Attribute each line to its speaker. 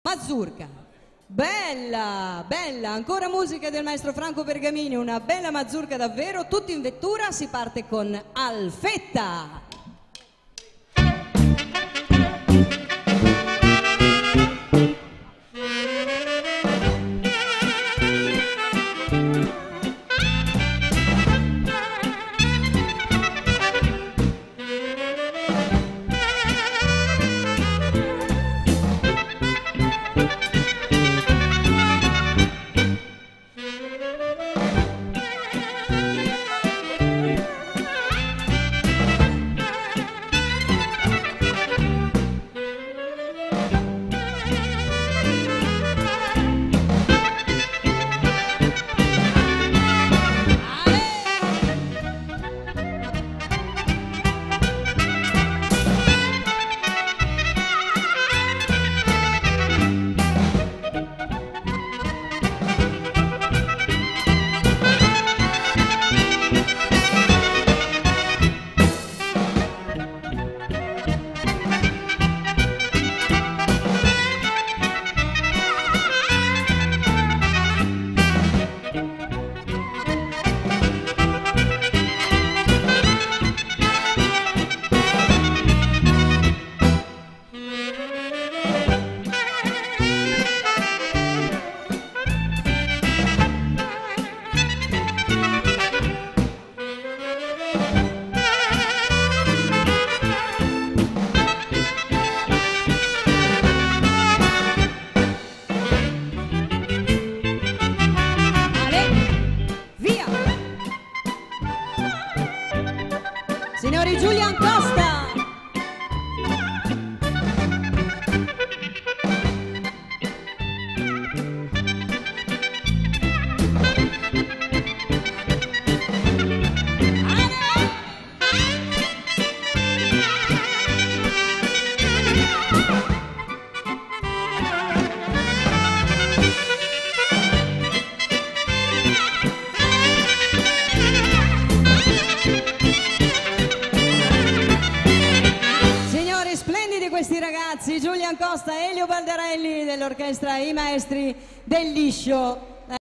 Speaker 1: Mazurka. Bella, bella, ancora musica del maestro Franco Pergamini, una bella mazurka davvero, tutti in vettura, si parte con Alfetta. Signori, Julian Costa. Questi ragazzi, Julian Costa e Elio Baldarelli dell'orchestra I Maestri del Liscio.